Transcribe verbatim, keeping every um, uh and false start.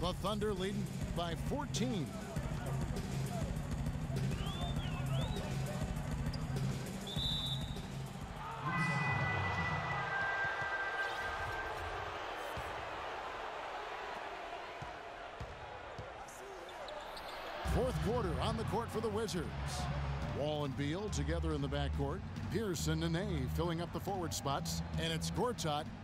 The Thunder leading by fourteen. Fourth quarter on the court for the Wizards. Wall and Beal together in the backcourt. Pearson and Nene filling up the forward spots. And it's Gortat